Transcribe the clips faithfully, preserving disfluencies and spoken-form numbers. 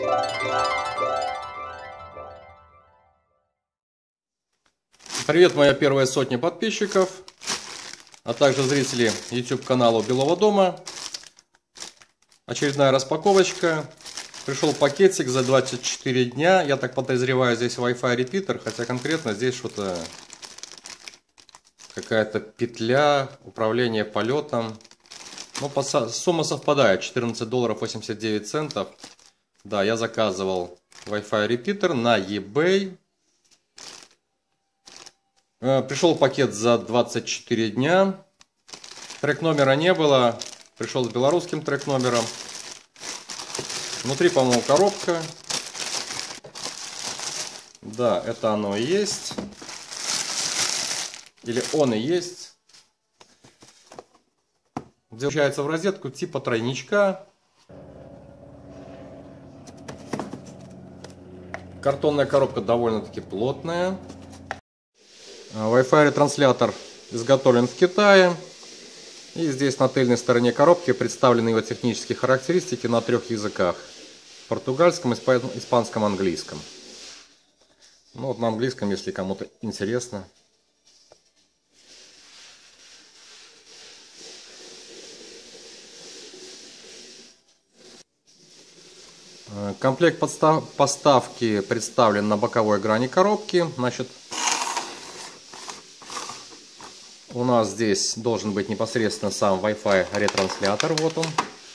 Привет, моя первая сотня подписчиков, а также зрители YouTube канала Белого дома. Очередная распаковочка. Пришел пакетик за двадцать четыре дня. Я так подозреваю, здесь Wi-Fi репитер, хотя конкретно здесь что-то, какая-то петля, управление полетом. Ну, сумма совпадает, четырнадцать долларов восемьдесят девять центов. Да, я заказывал Wi-Fi репитер на eBay. Пришел пакет за двадцать четыре дня. Трек номера не было. Пришел с белорусским трек номером. Внутри, по-моему, коробка. Да, это оно и есть. Или он и есть. Включается в розетку типа тройничка. Картонная коробка довольно-таки плотная. Wi-Fi ретранслятор изготовлен в Китае. И здесь на тыльной стороне коробки представлены его технические характеристики на трех языках. Португальском, испанском, английском. Ну вот на английском, если кому-то интересно. Комплект поставки представлен на боковой грани коробки. Значит, у нас здесь должен быть непосредственно сам Wi-Fi ретранслятор. Вот он.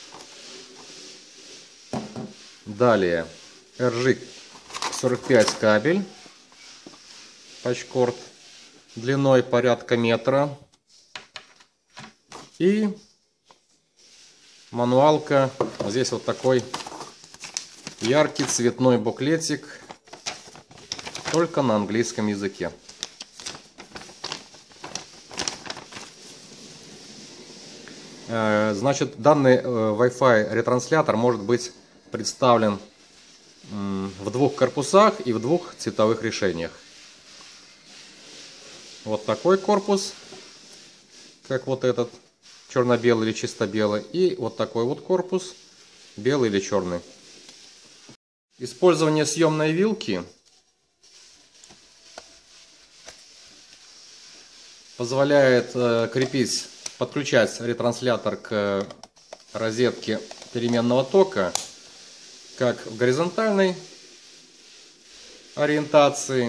Далее эр джи сорок пять кабель. Патчкорд длиной порядка метра. И мануалка. Здесь вот такой яркий цветной буклетик. Только на английском языке. Значит, данный Wi-Fi ретранслятор может быть представлен в двух корпусах и в двух цветовых решениях. Вот такой корпус, как вот этот, черно-белый или чисто белый, и вот такой вот корпус, белый или черный. Использование съемной вилки позволяет крепить, подключать ретранслятор к розетке переменного тока как в горизонтальной ориентации,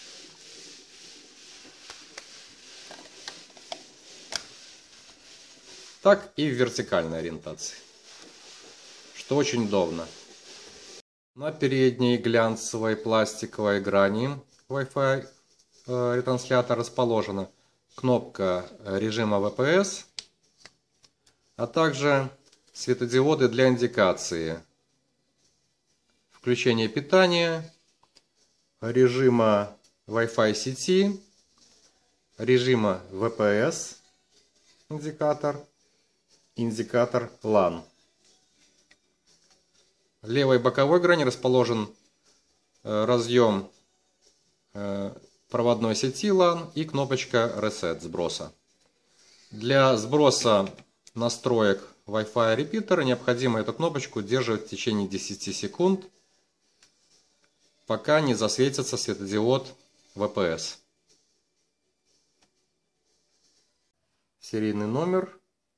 так и в вертикальной ориентации, что очень удобно. На передней глянцевой пластиковой грани Wi-Fi ретранслятора расположена кнопка режима ви пи эс, а также светодиоды для индикации включения питания, режима Wi-Fi сети, режима ви пи эс индикатор, индикатор лан. В левой боковой грани расположен разъем проводной сети лан и кнопочка Reset сброса. Для сброса настроек Wi-Fi репитера необходимо эту кнопочку держать в течение десяти секунд, пока не засветится светодиод ви пи эс. Серийный номер,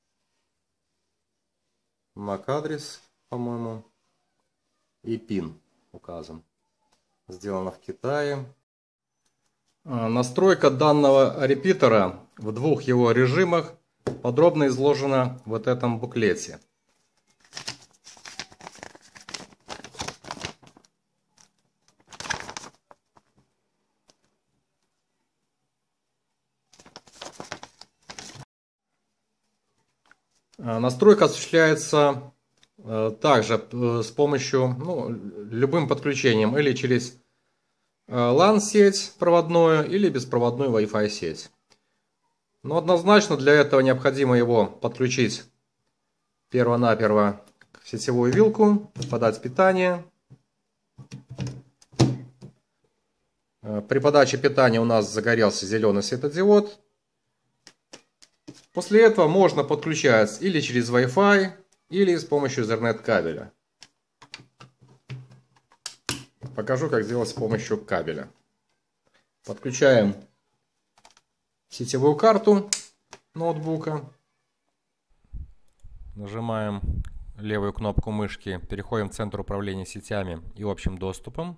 мак-адрес, по-моему, и пин указан. Сделано в Китае. Настройка данного репитера в двух его режимах подробно изложена в вот этом буклете. Настройка осуществляется также с помощью, ну, любым подключением или через лан-сеть проводную или беспроводную Wi-Fi сеть. Но однозначно для этого необходимо его подключить перво-наперво в сетевую вилку, подать питание. При подаче питания у нас загорелся зеленый светодиод. После этого можно подключать или через Wi-Fi, или с помощью Ethernet кабеля. покажу, как сделать с помощью кабеля. Подключаем сетевую карту ноутбука. Нажимаем левую кнопку мышки, переходим в центр управления сетями и общим доступом.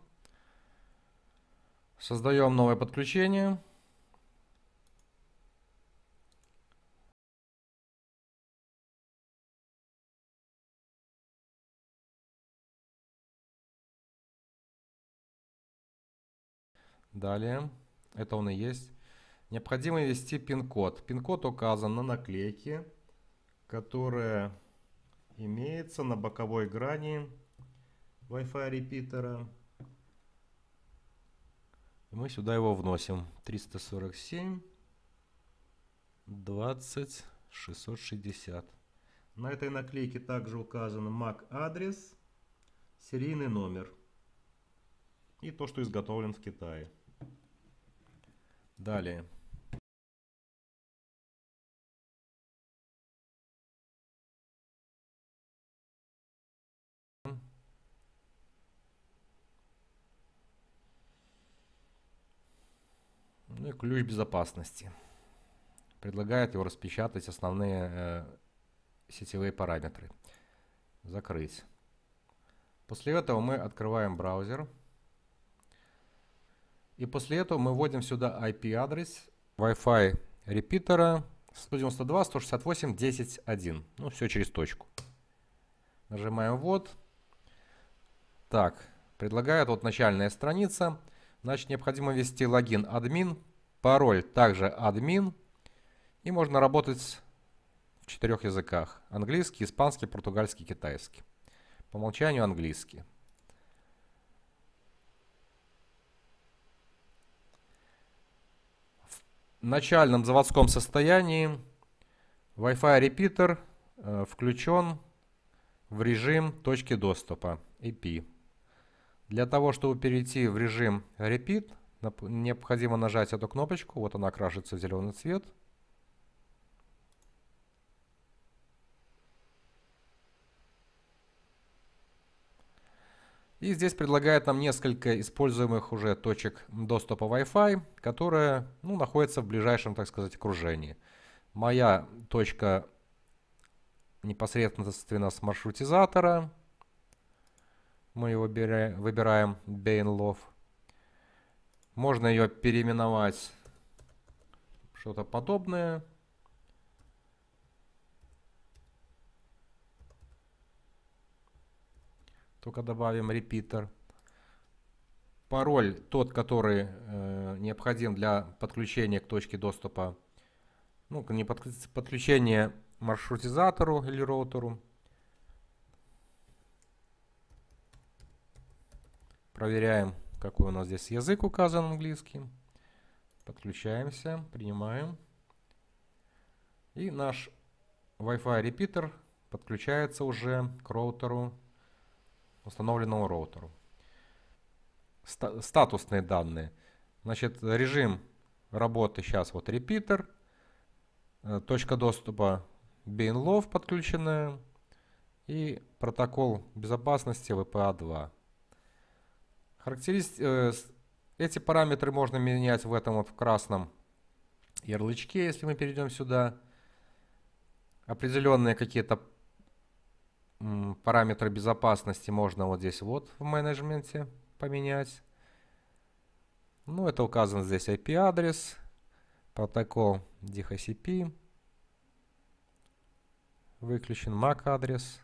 Создаем новое подключение. Далее, это он и есть. Необходимо ввести пин-код. Пин-код указан на наклейке, которая имеется на боковой грани Wi-Fi репитера. Мы сюда его вносим. триста сорок семь двадцать шестьсот шестьдесят. На этой наклейке также указан эм эй си адрес, серийный номер и то, что изготовлен в Китае. Далее. Ну и ключ безопасности. Предлагает его распечатать основные э, сетевые параметры. Закрыть. После этого мы открываем браузер. И после этого мы вводим сюда ай пи-адрес Wi-Fi репитера сто девяносто два точка сто шестьдесят восемь точка десять точка один. Ну, все через точку. Нажимаем ввод. Так, предлагает вот начальная страница. Значит, необходимо ввести логин админ, пароль также админ. И можно работать в четырех языках. Английский, испанский, португальский, китайский. По умолчанию английский. В начальном заводском состоянии Wi-Fi репитер э, включен в режим точки доступа ай пи. Для того, чтобы перейти в режим Repeat, необходимо нажать эту кнопочку. Вот она окрашивается в зеленый цвет. И здесь предлагает нам несколько используемых уже точек доступа Wi-Fi, которые ну, находятся в ближайшем, так сказать, окружении. Моя точка непосредственно с маршрутизатора. Мы его выбираем Бейнлов. Можно ее переименовать что-то подобное. Только добавим репитер. Пароль тот, который э, необходим для подключения к точке доступа. Ну, не под, подключение маршрутизатору или роутеру. Проверяем, какой у нас здесь язык указан английский. Подключаемся, принимаем. И наш Wi-Fi репитер подключается уже к роутеру, установленному роутеру. Ста- статусные данные. Значит, режим работы сейчас вот репитер. Точка доступа Бейнлов подключена. И протокол безопасности ви пи эй два. Характеристики, э, эти параметры можно менять в этом вот в красном ярлычке, если мы перейдем сюда. Определенные какие-то параметры безопасности можно вот здесь вот в менеджменте поменять. Ну, это указан здесь ай пи-адрес, протокол ди эйч си пи, выключен эм эй си-адрес.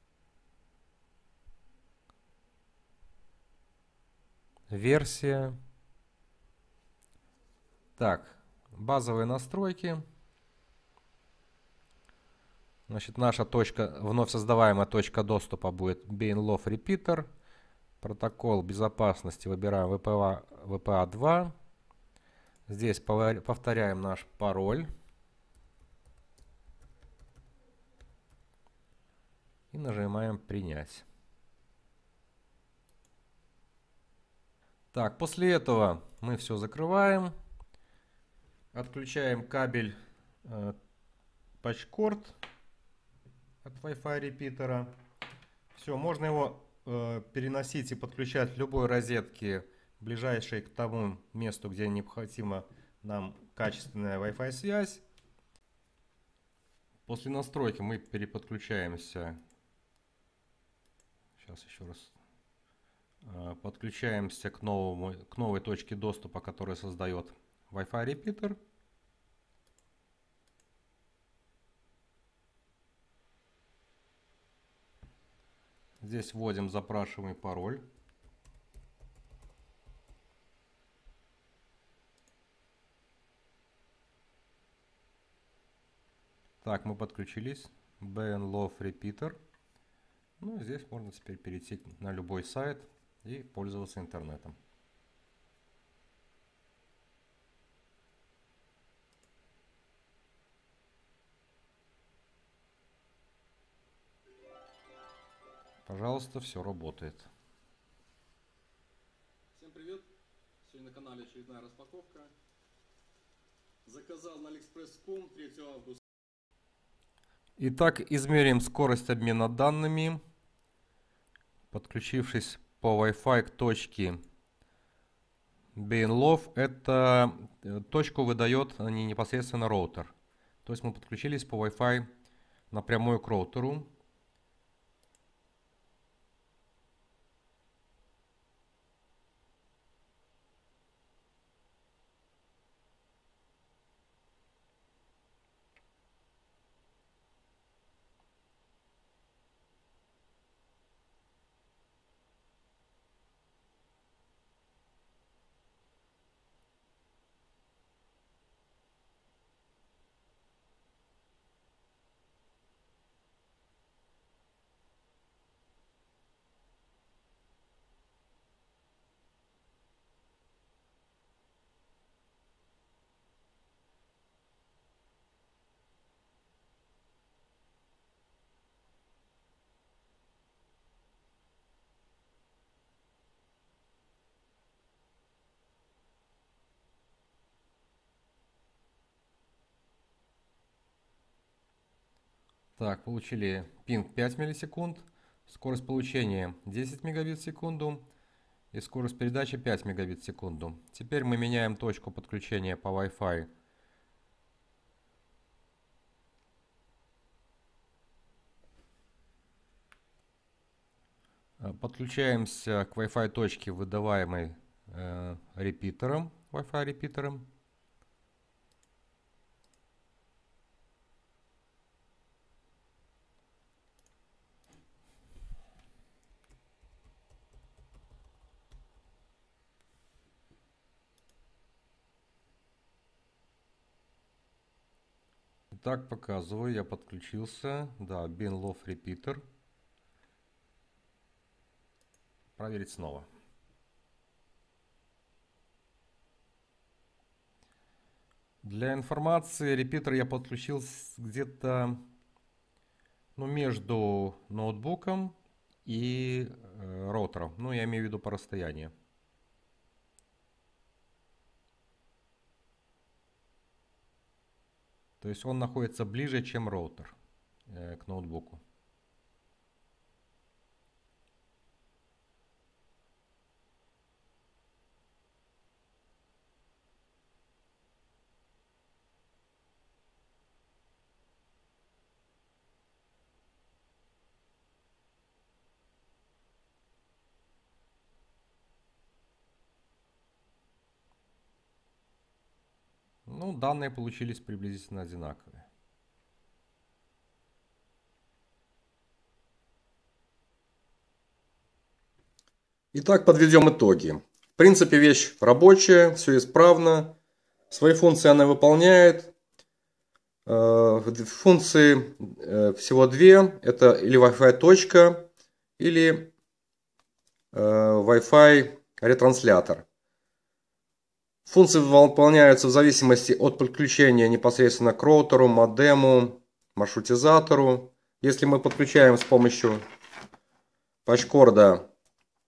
Версия. Так, базовые настройки. Значит, наша точка, вновь создаваемая точка доступа будет Бейнлов репитер. Протокол безопасности выбираем ви пи эй два. Здесь повторяем наш пароль. И нажимаем принять. Так, после этого мы все закрываем. Отключаем кабель э, патчкорд от Wi-Fi репитера. Все, можно его э, переносить и подключать любой розетки, ближайшей к тому месту, где необходима нам качественная Wi-Fi связь. После настройки мы переподключаемся. Сейчас еще раз. Подключаемся к, новому, к новой точке доступа, которая создает Wi-Fi repeater. Здесь вводим запрашиваемый пароль. Так, мы подключились. BeNLove Repeater. Ну, здесь можно теперь перейти на любой сайт и пользоваться интернетом. Пожалуйста, все работает. Всем привет! Сегодня на канале очередная распаковка. Заказал на алиэкспресс точка ком третьего августа. Итак, измерим скорость обмена данными, подключившись по Wi-Fi к точке BeNLove. Это точку выдает не непосредственно роутер. То есть мы подключились по Wi-Fi напрямую к роутеру. Так, получили пинг пять миллисекунд, скорость получения десять мегабит в секунду и скорость передачи пять мегабит в секунду. Теперь мы меняем точку подключения по Wi-Fi. Подключаемся к Wi-Fi точке, выдаваемой э, репитером, Wi-Fi репитером. Так, показываю, я подключился. Да, BeNLove Repeater. Проверить снова. Для информации, репитер я подключил где-то ну, между ноутбуком и э, роутером. Ну, я имею в виду по расстоянию. То есть он находится ближе, чем роутер э, к ноутбуку. Ну, данные получились приблизительно одинаковые. Итак, подведем итоги. В принципе, вещь рабочая, все исправно. Свои функции она выполняет. Функции всего две. Это или Wi-Fi точка, или Wi-Fi ретранслятор. Функции выполняются в зависимости от подключения непосредственно к роутеру, модему, маршрутизатору. Если мы подключаем с помощью патчкорда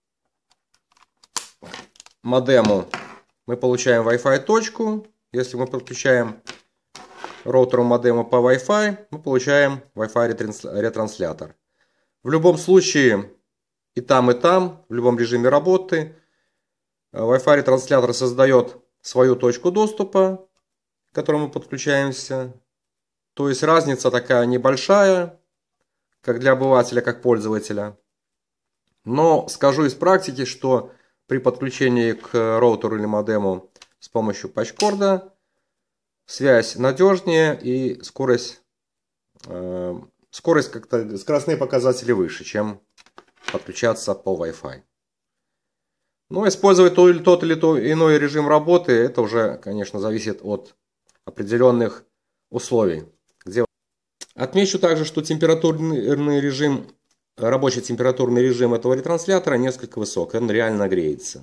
модему, мы получаем Wi-Fi точку. Если мы подключаем роутеру модему по Wi-Fi, мы получаем Wi-Fi ретранслятор. В любом случае и там, и там, в любом режиме работы. Wi-Fi ретранслятор создает свою точку доступа, к которой мы подключаемся. То есть разница такая небольшая, как для обывателя, как пользователя. Но скажу из практики, что при подключении к роутеру или модему с помощью патчкорда связь надежнее и скорость, э, скорость как-то, скоростные показатели выше, чем подключаться по Wi-Fi. Но использовать тот или, тот или иной режим работы, это уже, конечно, зависит от определенных условий. Где... Отмечу также, что температурный режим, рабочий температурный режим этого ретранслятора несколько высок, он реально греется.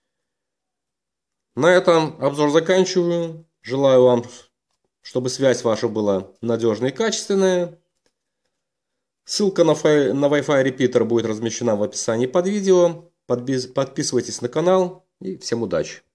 На этом обзор заканчиваю. Желаю вам, чтобы связь ваша была надежная и качественная. Ссылка на, фай... на Wi-Fi репитер будет размещена в описании под видео. Подписывайтесь на канал и всем удачи!